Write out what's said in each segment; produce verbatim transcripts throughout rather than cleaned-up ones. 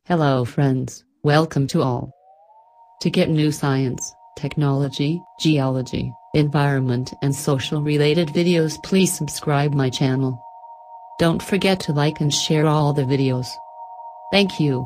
Hello friends, welcome to all. To get new science, technology, geology, environment and social related videos, please subscribe my channel. Don't forget to like and share all the videos. Thank you.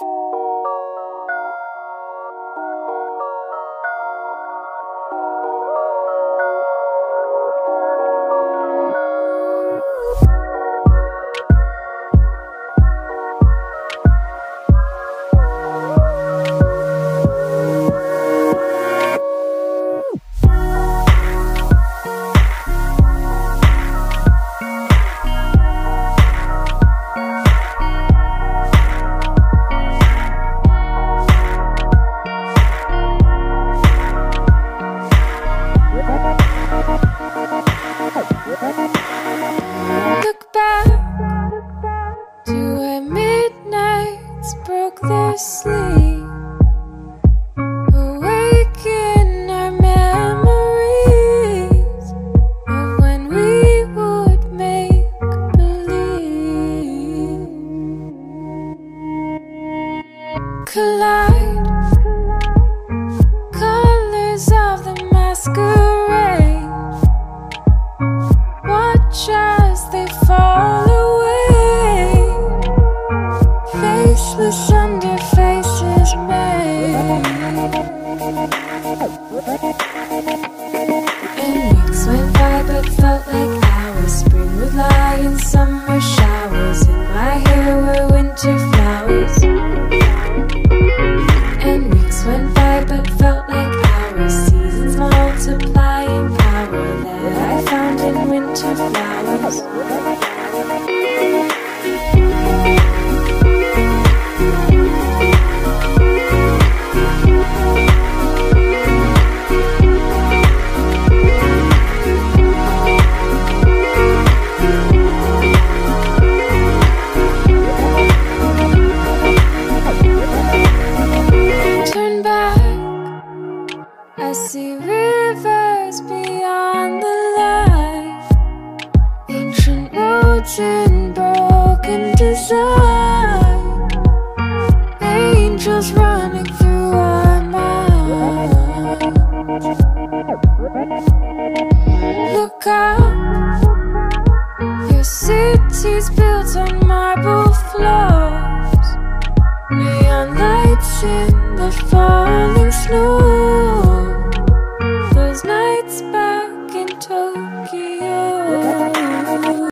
Look back to when midnights broke their sleep, awaken our memories of when we would make believe. Collide, colors of the masquerade. Watch as they fall away, faceless under faces made. And weeks went by but felt like hours. Spring would lie in summer showers, in my hair were winter flowers. And weeks went by but felt like hours. Seasons multiplying power that I found in winter flowers. Turn back, I see rivers beyond the light, ancient roads in broken design, angels running through our minds. Look up, your city's built on marble floors, neon lights in the falling snow.